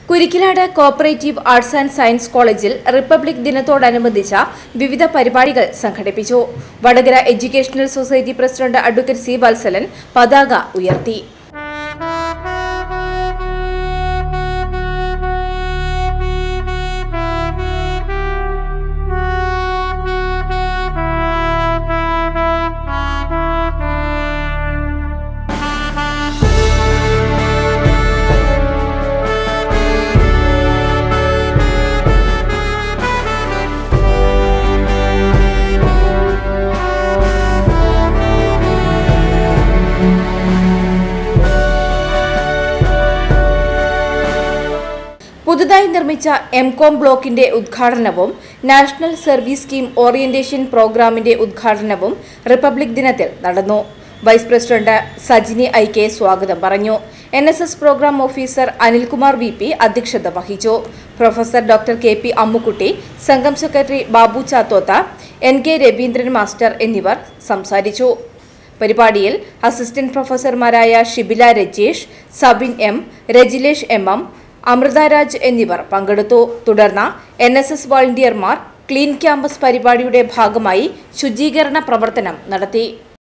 Kurikkilad cooperative arts and science കോളേജിൽ republic ദിനത്തോടനുബന്ധിച്ച വിവിധ പരിപാടികൾ സംഘടിപ്പിച്ചു. Vadakara educational society president advocate C Valsalan പതാക ഉയർത്തി. പുതുതായി നിർമ്മിച്ച എംകോം ബ്ലോക്കിന്റെ ഉദ്ഘാടനവും നാഷണൽ സർവീസ് സ്കീം ഓറിയന്റേഷൻ പ്രോഗ്രാമിന്റെ ഉദ്ഘാടനവും റിപ്പബ്ലിക് ദിനത്തിൽ നടന്നു. Vice president Sajini I K സ്വാഗതം പറഞ്ഞു. NSS programme officer Anilkumar VP അധ്യക്ഷത വഹിച്ചു. പ്രൊഫസർ ഡോക്ടർ KP അമ്മുക്കുട്ടി, സംഘം secretary Babu Chathoth, NK Raveendran master എന്നിവർ സംസാരിച്ചു. പരിപാടിയിൽ അസിസ്റ്റന്റ് പ്രൊഫസർമാരായ ഷിബില രജേഷ്, സബിൻ M, രജിലേഷ് MM, അമൃതരാജ് എന്നിവർ പങ്കെടുത്തു. തുടർന്ന് NSS വോളണ്ടിയർമാർ ക്ലീൻ ക്യാമ്പസ് പരിപാടിയുടെ ഭാഗമായി ശുചീകരണ പ്രവർത്തനം നടത്തി.